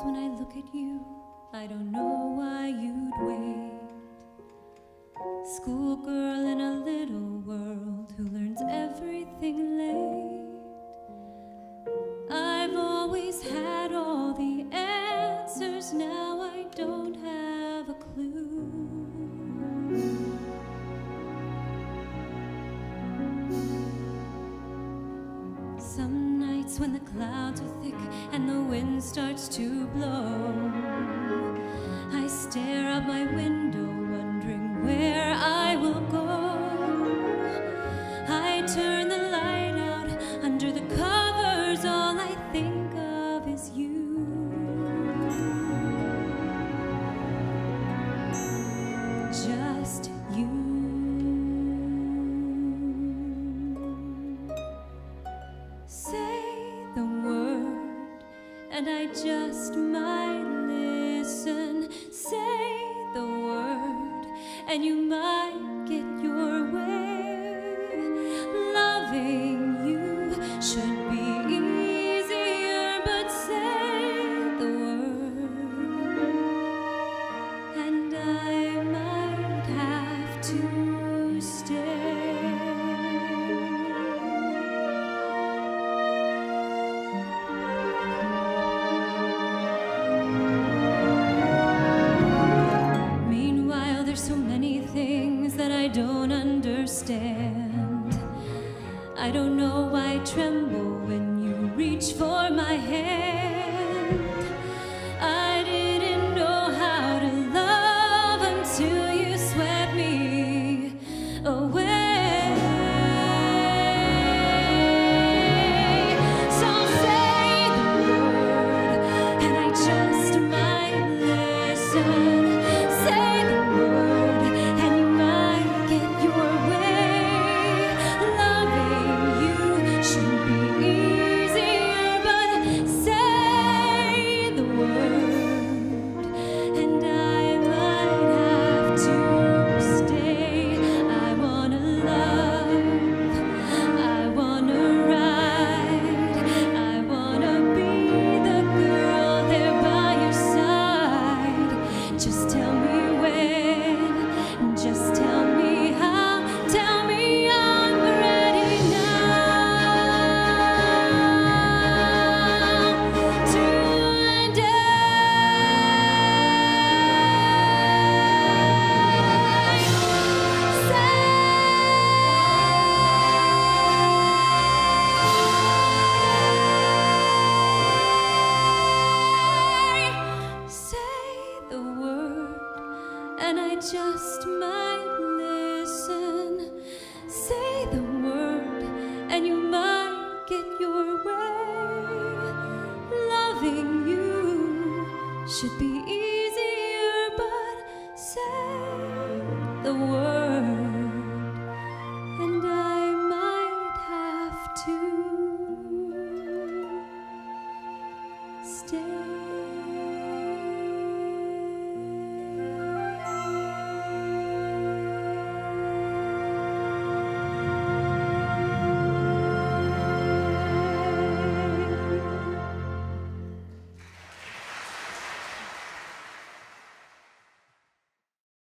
when I look at you, I don't know why you'd wait. Schoolgirl in a little world who learns everything late. I've always had all the answers, now I don't have a clue. Some nights when the clouds are thick and the wind starts to blow, I stare out my window wondering where I will go. I turn the light out under the covers, all I think of is you. Just you. Say the word and I just might listen. Say the word and you might get your way. Loving you should be easier, but say the word and I might have to stay. Meanwhile, there's so many things that I don't understand. I don't know why I tremble when you reach for my hand. I didn't know how to love until you swept me away. So say the word and I just might listen. Say the word and you might get your way. Loving you should be easier, but say the word and I might have to stay. I wanna love, I wanna ride, I wanna be the girl there by your side. Just tell me when, just tell me how, tell me I'm ready now to say the word and I just might listen. Say the word and you might get your way. Loving you should be easier, but say the word